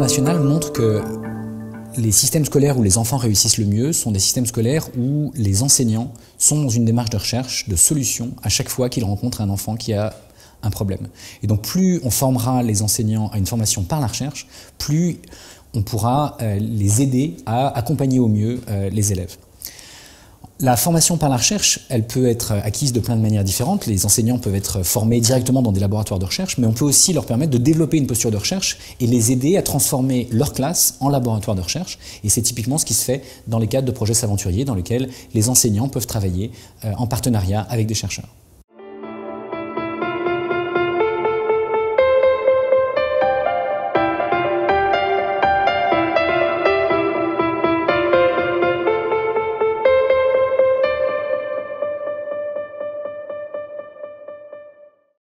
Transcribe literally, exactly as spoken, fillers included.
internationales montrent que les systèmes scolaires où les enfants réussissent le mieux sont des systèmes scolaires où les enseignants sont dans une démarche de recherche, de solution, à chaque fois qu'ils rencontrent un enfant qui a un problème. Et donc plus on formera les enseignants à une formation par la recherche, plus on pourra euh, les aider à accompagner au mieux euh, les élèves. La formation par la recherche, elle peut être acquise de plein de manières différentes. Les enseignants peuvent être formés directement dans des laboratoires de recherche, mais on peut aussi leur permettre de développer une posture de recherche et les aider à transformer leur classe en laboratoire de recherche. Et c'est typiquement ce qui se fait dans les cadres de projets s'aventuriers, dans lesquels les enseignants peuvent travailler en partenariat avec des chercheurs.